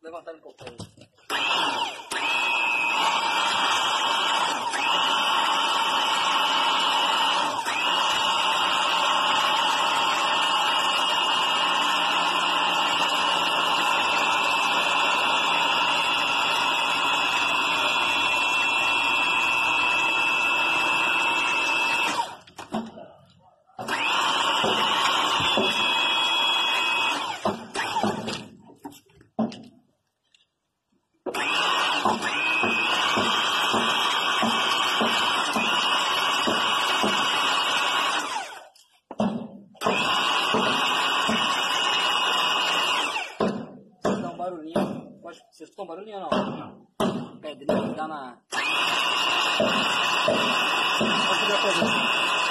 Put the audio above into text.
levantar um pouco aí. Você escutou um barulhinho ou não? Pedrinha que dá na...